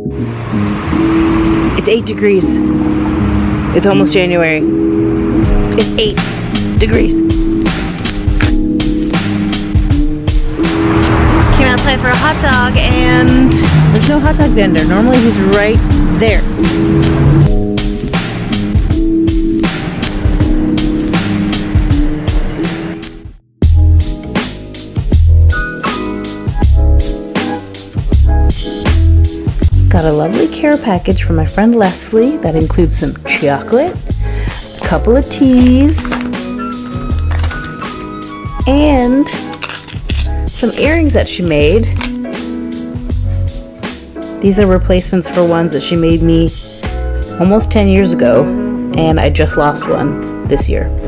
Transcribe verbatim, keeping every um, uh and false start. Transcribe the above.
It's eight degrees. It's almost January. It's eight degrees. Came outside for a hot dog and there's no hot dog vendor. Normally he's right there. Got a lovely care package from my friend Leslie that includes some chocolate, a couple of teas, and some earrings that she made. These are replacements for ones that she made me almost ten years ago, and I just lost one this year.